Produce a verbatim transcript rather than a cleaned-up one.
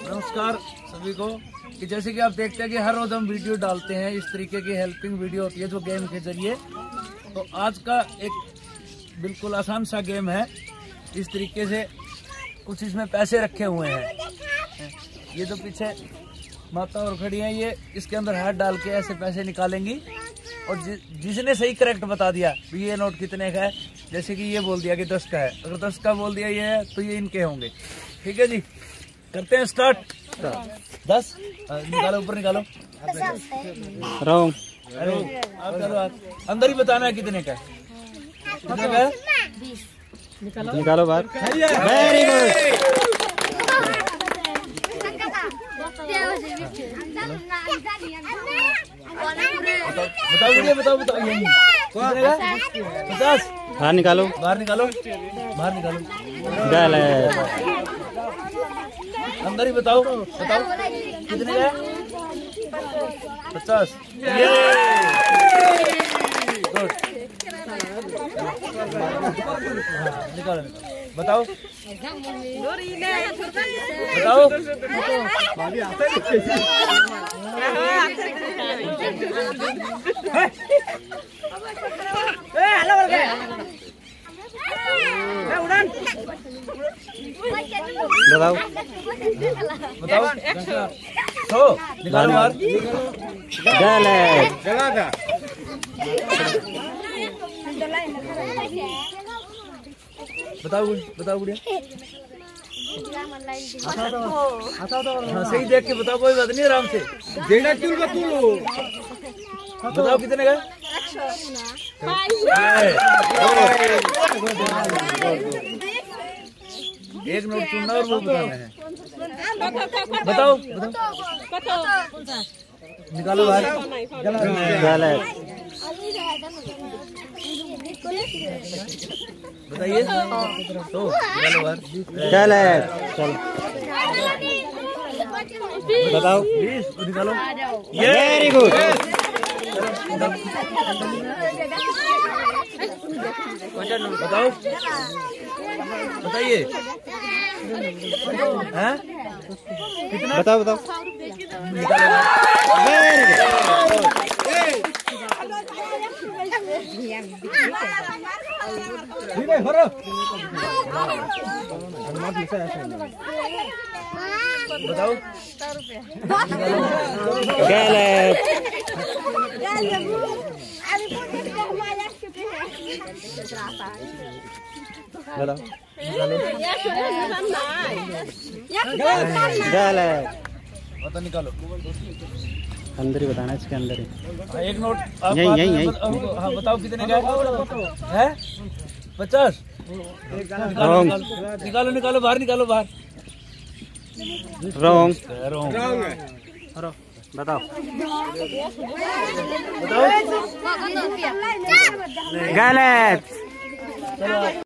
नमस्कार सभी को। कि जैसे कि आप देखते हैं कि हर रोज हम वीडियो डालते हैं, इस तरीके की हेल्पिंग वीडियो होती है जो गेम के जरिए। तो आज का एक बिल्कुल आसान सा गेम है। इस तरीके से कुछ इसमें पैसे रखे हुए हैं, ये जो पीछे माता और खड़ी हैं, ये इसके अंदर हाथ डाल के ऐसे पैसे निकालेंगी। और जि, जिसने सही करेक्ट बता दिया भी ये नोट कितने का है, जैसे कि ये बोल दिया कि दस का है, अगर दस का बोल दिया ये है तो ये इनके होंगे। ठीक है जी, करते हैं स्टार्ट। दस निकालो, ऊपर निकालो। रॉन्ग। अरे आप चलो, आप अंदर ही बताना है कितने का है। कितने का है? निकालो निकालो बाहर। Very good. बताओ बताओ बताओ बताओ ये पचास। बाहर निकालो बाहर निकालो बाहर निकालो। गलत। अंदर ही बताओ बताओ कितने का है? पचास। ये गुड। निकालो निकालो बताओ बताओ। बताओ बताओ तो निकालो बाहर। गलत। बताओ बताओ गुड़िया। हाँ सही देख के बताओ, कोई बात नहीं, आराम से देना। क्यों बताओ कितने का? एक नोट चुनना और वो बताना है। बताओ बताओ निकालो बाहर। गलत। बताइए तो निकालो बाहर। गलत। चलो बताओ। बीस निकालो। Very good. बताओ बताइए हैं कितना? बताओ बताओ। निकालो। बताओ। गलत। बताओ। गलत। बता निकालो। अंदर ही बताना, इसके अंदर ही। हाँ, एक नोट आप यहीं यहीं यहीं। हाँ बताओ कितने का है? पचास। निकालो निकालो निकालो बाहर निकालो बाहर। रॉन्ग। रॉन्ग। बताओ। बताओ। गलत।